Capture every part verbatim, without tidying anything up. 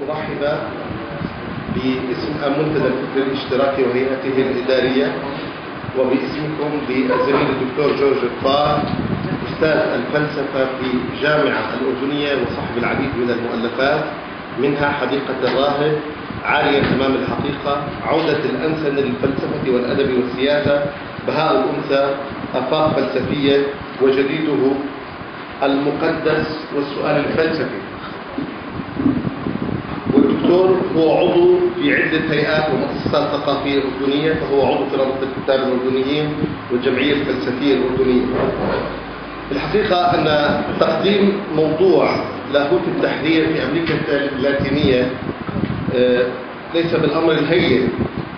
أرحب باسم منتدى الفكر الاشتراكي وهيئته الإدارية، وباسمكم بالزميل الدكتور جورج الطاهر أستاذ الفلسفة في جامعة الأردنية وصاحب العديد من المؤلفات، منها حديقة الراهب، عالية أمام الحقيقة، عودة الأنسنة للفلسفة والأدب والسياسة، بهاء الأنثى، آفاق فلسفية، وجديده المقدس والسؤال الفلسفي. والدكتور هو عضو في عدة هيئات ومؤسسات ثقافية أردنية، فهو عضو في رابطة الكتاب الأردنيين والجمعية الفلسفية الأردنية. الحقيقة أن تقديم موضوع لاهوت التحرير في أمريكا اللاتينية ليس بالأمر الهين،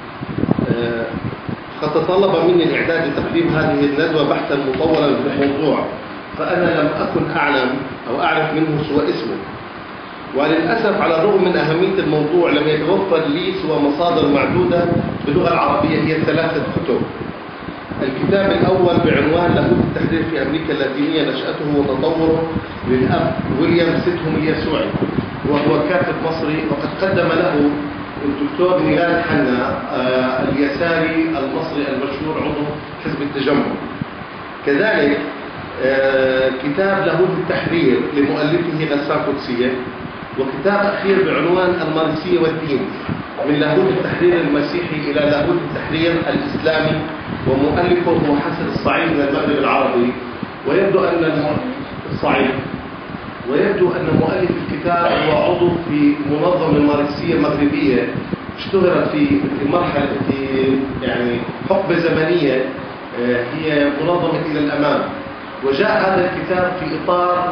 قد تطلب مني الإعداد لتقديم هذه الندوة بحثا مطولا في الموضوع، فأنا لم أكن أعلم أو أعرف منه سوى اسمه. وللأسف على الرغم من أهمية الموضوع لم يتوفر لي سوى مصادر معدودة باللغة العربية، هي ثلاثة كتب. الكتاب الأول بعنوان لاهوت التحرير في أمريكا اللاتينية، نشأته وتطوره، للأب ويليام سيدهم اليسوعي، وهو كاتب مصري، وقد قدم له الدكتور ميلاد حنا اليساري المصري المشهور عضو حزب التجمع. كذلك كتاب لاهوت التحرير لمؤلفه غسان قدسية، وكتاب أخير بعنوان الماركسية والدين، من لاهوت التحرير المسيحي إلى لاهوت التحرير الإسلامي، ومؤلفه هو حسن الصعيد من المغرب العربي. ويبدو أن الصعيد ويبدو أن مؤلف الكتاب هو عضو في منظمة الماركسية المغربية، اشتهرت في في مرحلة في يعني حقبة زمنية هي منظمة إلى الأمام. وجاء هذا الكتاب في إطار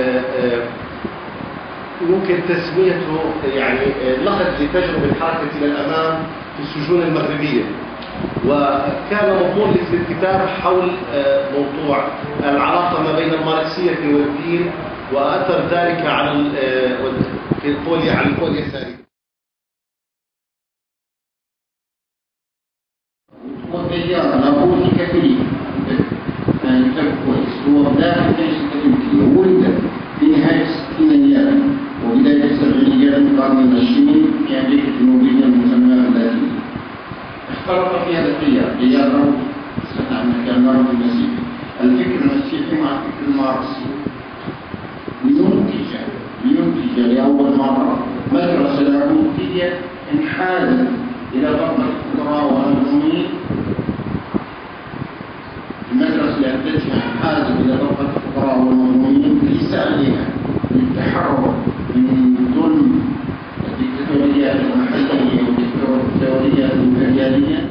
ممكن تسميته يعني لقد لتجربة حركة إلى الأمام في السجون المغربية، وكان مضمون اسم الكتاب حول موضوع العلاقة ما بين الماركسية والدين وأثر ذلك على في القول على القول اليساري. ولد في نهاية الستينيات وبداية السبعينيات من القرن العشرين في أمريكا الجنوبية المسماة اللاتينية. اختلط في هذا التيار تيار رفض كان رفض المسيحي، الفكر المسيحي مع الفكر الماركسي، لينتج لينتج لأول مرة مدرسة لاهوتية انحازت إلى طبقة الفقراء والمظلومين. المدرسة اللي أنتجها انحازت إلى طبقة الفقراء والمظلومين لسعيها للتحرر من ظلم الدكتاتوريات المحلية والدكتاتوريات الإمبريالية.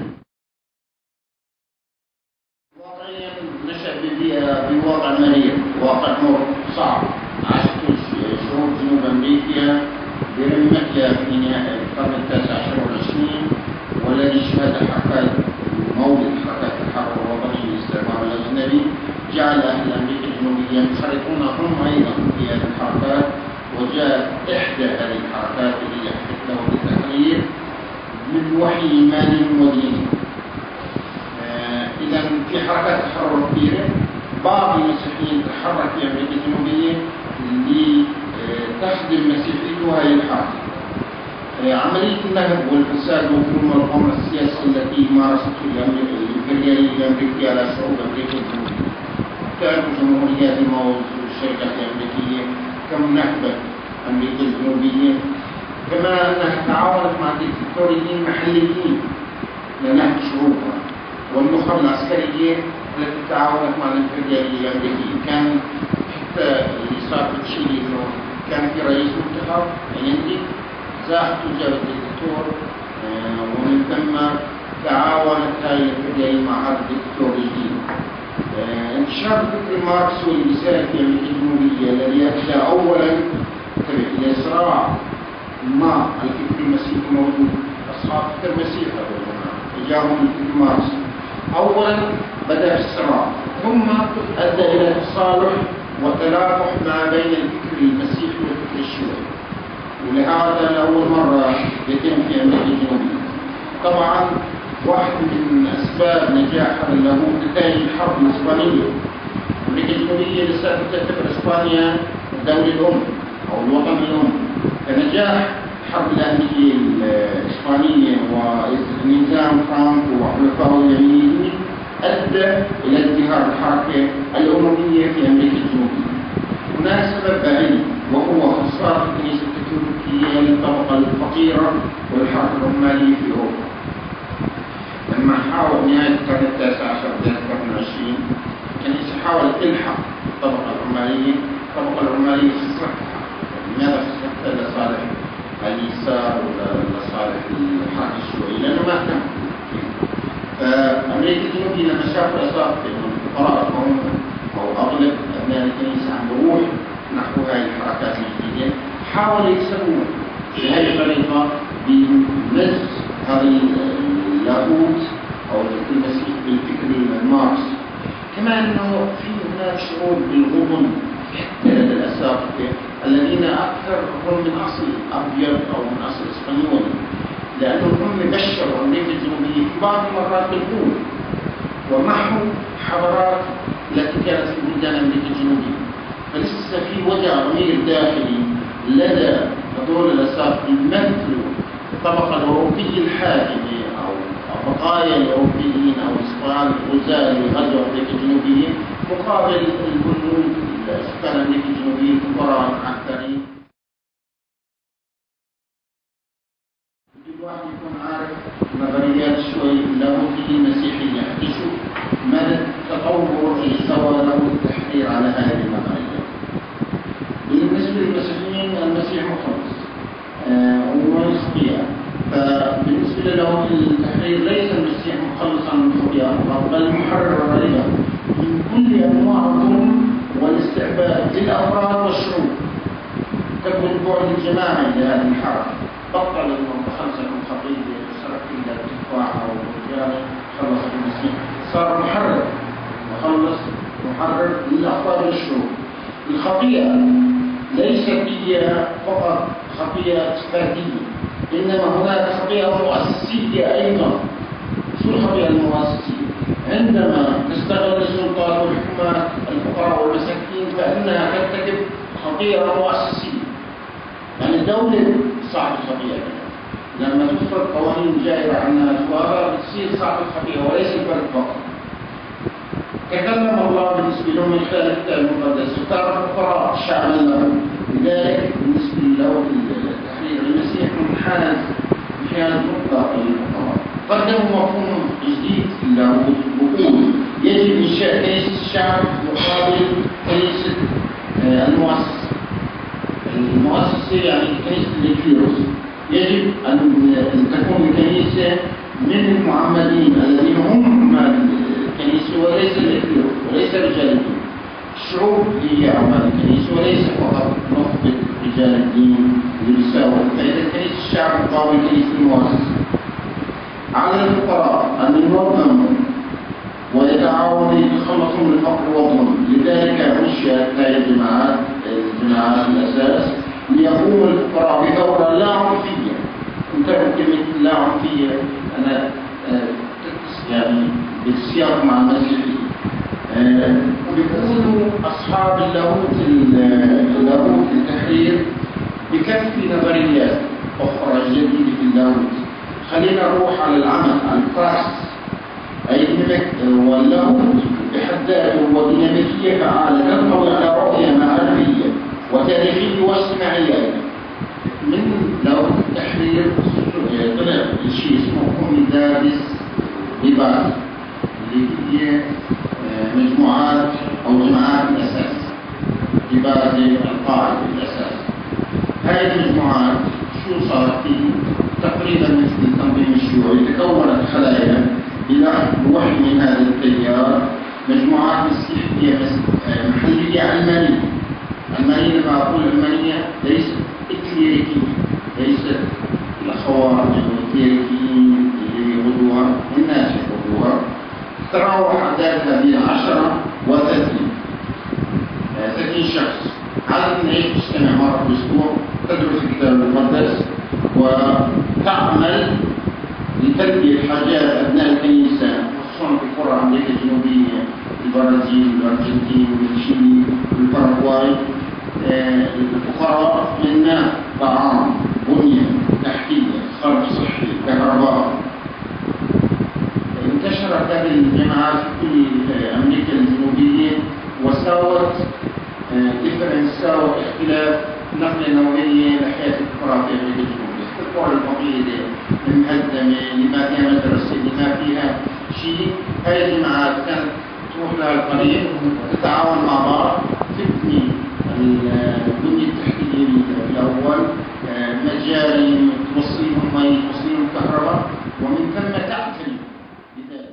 واقعيا نشأ ببيئة بوضع مريض، واقع صعب، عاشت شعوب جنوب أمريكا برمتها في نهاية القرن التاسع عشر والعشرين، والذي شهد حركات مولد حركات الحركة الوطنية للاستعمار الأجنبي جعل أهل أمريكا الجنوبية ينخرطون هم أيضا في هذه الحركات. وجاءت إحدى هذه الحركات التي حدث لاهوت التحرير من وحي إيماني وديني. آه إذا في حركات تحرر كثيرة، بعض المسيحيين تحرك في أمريكا الجنوبية لتخدم مسيحيته هذه الحركة. آه عملية النهب والفساد وظلم الأمر السياسي التي مارسته الإمبريالية الأمريكية على شعوب أمريكا الجنوبية، تعرف جمهوريات الموز والشركات الأمريكية كم نهبت أمريكا الجنوبية، كما أنها تعاونت مع الدكتاتوريين المحليين لنهب شعوبها، والنخب العسكرية التي تعاونت مع الإمبريالية الأمريكية. كان حتى اللي صار في تشيلي إنه كان في رئيس منتخب هندي زاح تجاه الدكتاتور، ومن ثم تعاونت هذه الإمبريالية مع هذا الدكتاتوريين. انتشار الفكر الماركسي واليساري في أمريكا الجنوبية الذي أدى أولا إلى صراع مع الفكر المسيحي موجود، أصحاب الفكر المسيحي تجاههم الفكر الماركسي. أولا بدأ الصراع، ثم أدى إلى تصالح وتلاقح ما بين الفكر المسيحي والفكر الشيوعي، ولهذا لأول مرة يتم في أمريكا الجنوبية. طبعا واحد من أسباب نجاح هذا اللاهوت نتائج الحرب الإسبانية. أمريكا الجنوبية لسه تعتبر إسبانيا الدولة الأم أو الوطن الأم، فنجاح الحرب الأهلية الإسبانية ونظام فرانكو وحلفائه اليمينيين أدى إلى ازدهار الحركة الأموية في أمريكا الجنوبية. هناك سبب بعيد وهو خسارة الكنيسة الكاثوليكية للطبقة الفقيرة والحركة العمالية في أوروبا. لما حاول نهاية القرن التاسع عشر بداية القرن العشرين الكنيسة حاولت تلحق الطبقة العمالية، الطبقة العمالية خسرتها. لماذا خسرتها؟ لصالح اليسار ولا لصالح الحركة الشيوعية؟ لأنه ما اهتم. فأمريكا الجنوبية لما شافوا الأساقفة إنه الفقراء هم أو أغلب أبناء الكنيسة عم بروح نحو هذه الحركات الجديدة، حاولوا يكسبوها بهذه الطريقة بمزج هذا اللاهوت أو المسيح بالفكر الماركسي. كما أنه في هناك شعور بالغبن حتى لدى الأساقفة الذين أكثر هم من أصل أبيض أو من أصل إسبانيولي، لأنهم هم بشروا أمريكا الجنوبية في بعض المرات بالقوة ومحوا حضارات التي كانت في بلدان أمريكا الجنوبية. فلسه في وجع عميق داخلي لدى هذول الأساقفة يمثلوا الطبقة الأوروبية الحاكمة أو بقايا الأوروبيين أو إسبان الغزاة اللي غزوا أمريكا الجنوبية مقابل الهنود سكان أمريكا الجنوبية الفقراء المعثرين. الواحد يكون عارف نظريات شوي اللاهوتية المسيحية حتى يشوف مدى التطور اللي سوى له التحرير على هذه النظريات. بالنسبة للمسيحيين المسيح مخلص آه ومن الخطيئة، فبالنسبة لهم التحرير ليس المسيح مخلصا من الخطيئة بل محرر لهم من كل أنواع الظلم والاستعباد للأفراد والشعوب. تبدو البعد الجماعي لهذه الحركة بطل انه خلص من خطيه سرق الا التفاح او الرجال خلص المسيح، صار محرر وخلص محرر للافراد والشعوب. الخطيئه ليست هي فقط خطيئه فرديه، انما هناك خطيئه مؤسسيه ايضا. شو الخطيئه المؤسسيه؟ عندما تستغل السلطات والحكومات الفقراء والمساكين فانها ترتكب خطيئه مؤسسيه. يعني الدولة صعب الخطيئة لما تفرض قوانين جائرة على الناس وهذا بتصير صعب الخطيئة وليس الفرد فقط. تكلم الله بالنسبة لهم من خلال الكتاب المقدس اختار الفقراء شعبا له، لذلك بالنسبة له التحرير المسيح منحاز انحياز مطلق للفقراء. قدموا مفهوم جديد في اللاهوت بقول يجب إنشاء كنيسة الشعب مقابل كنيسة المؤسسة. المؤسسة يعني كنيسة الكيروس يجب أن تكون الكنيسة من المعمدين الذين هم عمال الكنيسة وليس الكيروس وليس رجال الدين. الشعوب هي عمال الكنيسة وليس فقط نخبة رجال الدين اللي بيساووا. فإذا كنيسة الشعب مقابل كنيسة المؤسسة. على الفقراء أن ينظموا ويتعاونوا ليتخلصوا من الفقر والظلم، لذلك أنشئت هذه الجماعات الجماعات الأساس ليقوم الفقراء بدورة لا عنصرية. انتبهوا كلمة لا عنصرية أنا يعني بالسياق مع المسيحية. وبيقولوا أصحاب اللاهوت اللاهوت التحرير بكفي نظريات أخرى جديدة في اللاهوت. خلينا نروح على العمل على البراكتس. أي واللاهوت بحد ذاته هو ديناميكية فعالة تنطوي على رؤية معرفية وتاريخية واجتماعية. من لاهوت التحرير طلع شيء اسمه كوميداديس ديباز اللي هي مجموعات أو جماعات الأساس. ديباز القاعدة الأساس. هذه المجموعات شو صارت فيه؟ تقريبا مثل التنظيم الشيوعي تكونت خلايا بوحي من هذا التيار مجموعات مسيحية محلية علمانية. علمانية لما أقول علمانية ليست إكليريكية، ليست الأخوات الكليريكيين اللي يغدوها الناس يغدوها. تراوح أعدادها بين عشرة وثلاثين ثلاثين شخص. عادة نعيش تجتمع مرة بالأسبوع تدرس الكتاب المقدس وتعمل لتلبية حاجات أبناء الكنيسة خصوصا في قرى أمريكا الجنوبية البرازيل والأرجنتين والتشيلي والباراغواي. الفقراء من طعام بنية تحتية، صرف صحي، كهرباء. انتشرت هذه الجماعات في كل أمريكا الجنوبية وساوت ديفرنس ساوت اختلاف نقلة نوعية لحياة الكفار في أمريكا الجنوبية. الكفار الفقيرة المهدمة اللي ما فيها مدرسة اللي ما فيها شيء، هاي الجماعات كانت تروح لها الطريق تتعاون مع بعض تبني البنية التحتية الأول، مجاري توصيلهم مي توصيلهم كهرباء، ومن ثم تعتني بذلك.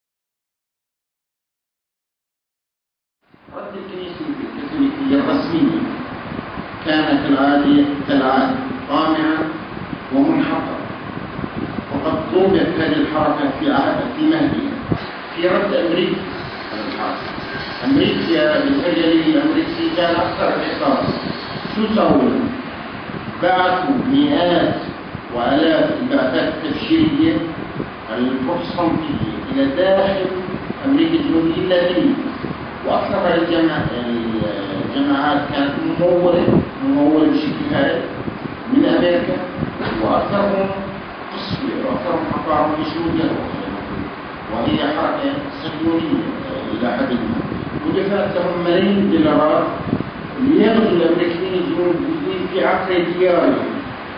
رد الكنيسة الكاثوليكية الرسمية كانت العادة كالعادة قامعة ومنحطة، وقد ضوبت هذه الحركة في عهد في مهدها في رد أمريكا على الحركة. أمريكا بالتجربة الأمريكية كان أكثر إحساس. شو سووا؟ بعثوا مئات وآلاف البعثات التبشيرية البروتستانتية إلى داخل أمريكا الجنوبية اللاتينية، وأكثر هذه الجماعات كانت ممولة ممولة بشكل هائل من أمريكا، وأكثرهم قسوة وأكثرهم حقارهم بشهود، وهي حركة صهيونية إلى حد ما، ودفعت لهم ملايين الدولارات ليغزوا الأمريكيين الجنوبيين في عقر ديارهم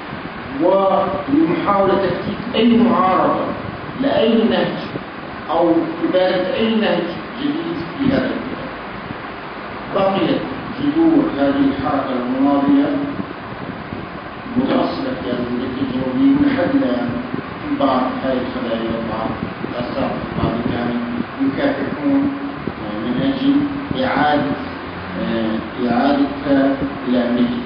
ومحاولة تفتيت أي معارضة لأي نهج أو إبادة أي نهج جديد في هذا البلاد. بقيت جذور هذه الحركة المناضلة متأصلة في أمريكا الجنوبية لحد الآن. في بعض هذه الخلايا وبعض الأسرار بعض كانوا يكافحون من أجل إعادة إعادتها إلى أمريكا.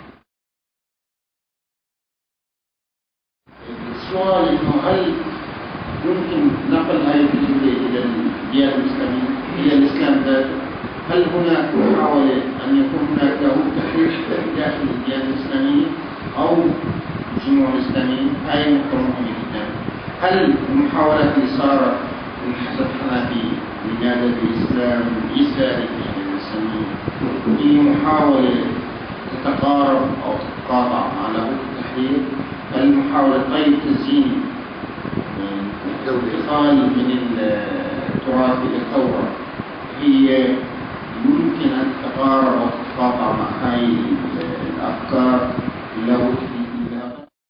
السؤال إنه هل يمكن نقل هذه الفكرة إلى الديانة الإسلامية إلى الإسلام ذاته؟ هل هناك محاولة أن يكون هناك له تحرير داخل الديانة الإسلامية أو الجموع الإسلامية؟ هاي نقطة مهمة جدا. هل المحاولات اللي صارت من حسب حنفي لنادى الإسلام عيسى الديانة الإسلامية هي محاولة تتقارب أو تتقاطع مع له التحرير؟ هل محاولة طيب تزيين انتقال من التراث إلى الثورة هي يمكن أن تتقارب أو تتقاطع مع هاي الأفكار لو